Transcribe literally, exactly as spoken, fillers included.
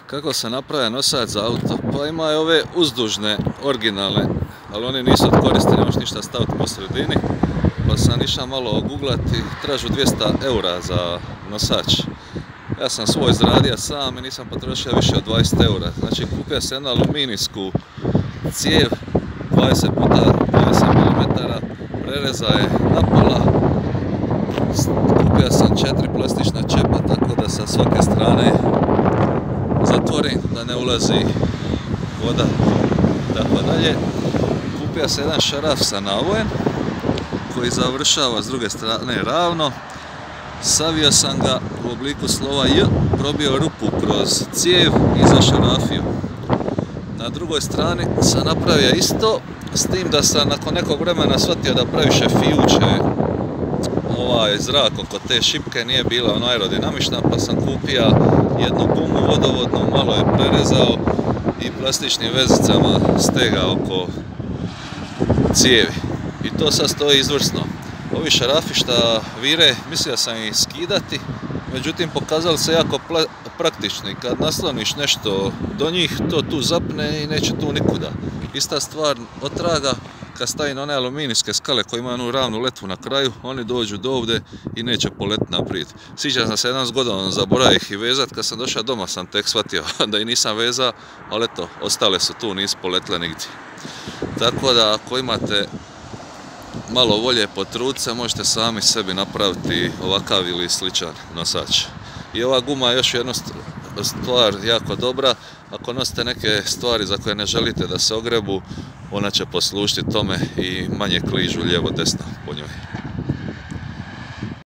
Kako se napravi nosač za auto? Pa ima i ove uzdužne, originalne, ali oni nisu od koristi, ne možeš ništa staviti po sredini. Pa sam išao malo googlati, tražu dvjesto eura za nosač. Ja sam svoj izradio sam i nisam potrošio više od dvadeset eura. Znači kupio sam jednu aluminijsku cijev dvadeset puta dvadeset milimetara, prereza je napola. Kupio sam četiri plastična čepa tako da sa svake strane zatvorim da ne ulazi voda. Tako dalje. Kupio sam jedan šaraf sa navojem koji završava s druge strane ravno. Savio sam ga u obliku slova J, probio rupu kroz cijev i zašarafio. Na drugoj strani sam napravio isto, s tim da sam nakon nekog vremena shvatio da previše fijuče ovaj zrak oko te šipke nije bila ono aerodinamična, pa sam kupio jednu gumu vodovodnu, malo je prerezao i plastičnim vezicama stegao oko cijevi. I to sad stoji izvrsno. Ovi šarafi šta vire, mislio sam ih skidati, međutim pokazali se jako praktični. Kad nasloniš nešto do njih, to tu zapne i neće tu nikuda. Ista stvar otraga, kad stavi na one aluminijske skale koje imaju onu ravnu letvu na kraju, oni dođu do ovdje i neće poletiti naprijed. Sjećam sam se jedan zgodan zaboravio ih i vezat, kad sam došao doma sam tek shvatio da ih nisam vezao, ali eto, ostale su tu, nisu poletile nigdje. Tako da ako imate malo volje potruditi se, možete sami sebi napraviti ovakav ili sličan nosač. I ova guma je još jedna stvar jako dobra. Ako nosite neke stvari za koje ne želite da se ogrebu, ona će poslužiti tome i manje kližu lijevo desno po njoj.